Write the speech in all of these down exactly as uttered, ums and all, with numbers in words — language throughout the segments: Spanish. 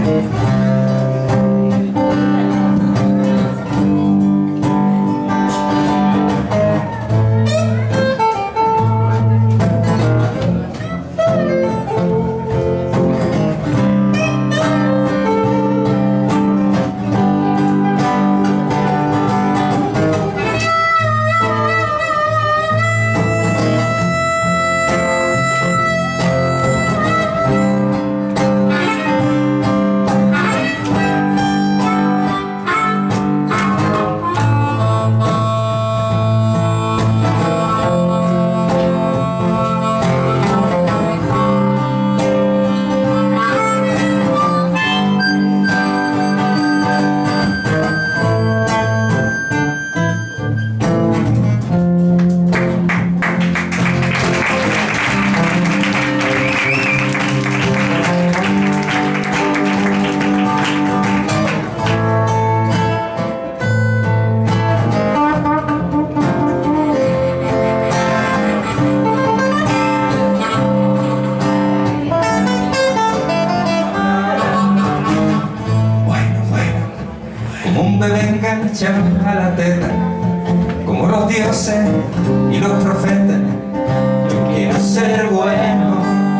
enganchan a la teta como los dioses y los profetas. Yo quiero ser bueno,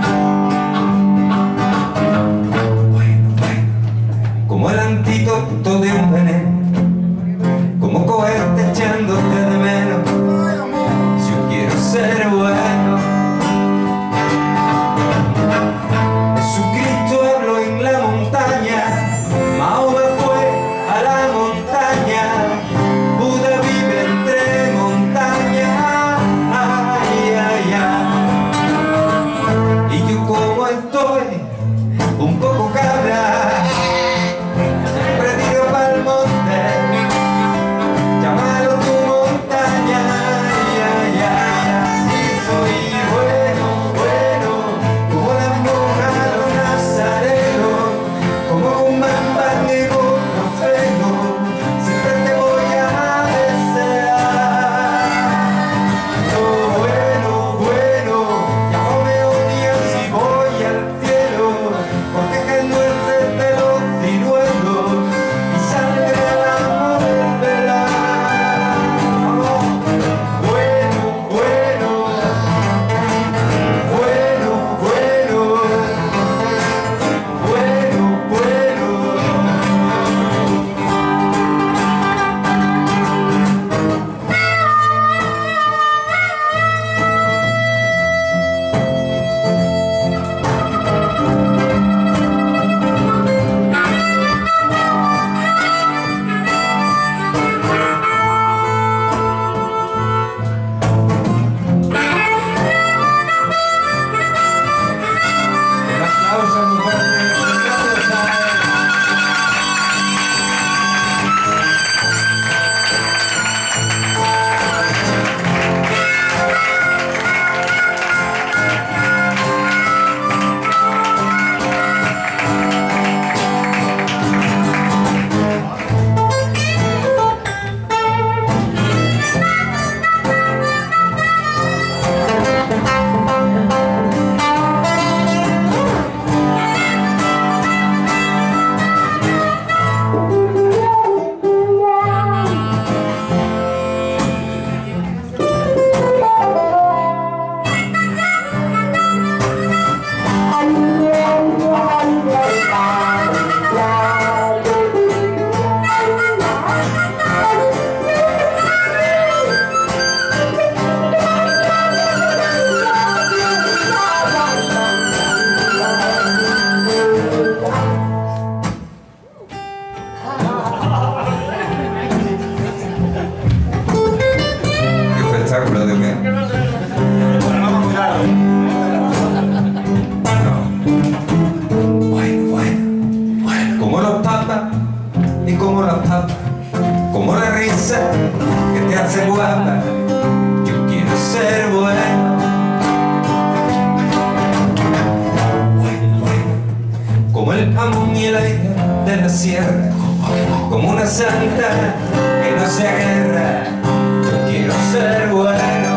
bueno, bueno, como el antídoto de un veneno, como cohete echándote de menos. Yo quiero ser bueno. Jesucristo habló en la montaña, Mahoma fue a la montaña, Buda vive entre montañas, ay, ay, ay. Y yo como estoy, un poco cabra, siempre tiro pa'l monte, llámalo tu montaña, ay, ay, ay. Y soy bueno, bueno, como las monjas, los nazarenos, como un mamba negro. Y como las papas, como la risa que te hace guapa. Yo quiero ser bueno, bueno, bueno, como el jamón y el aire de la sierra, como una santa que no se agarra. Yo quiero ser bueno.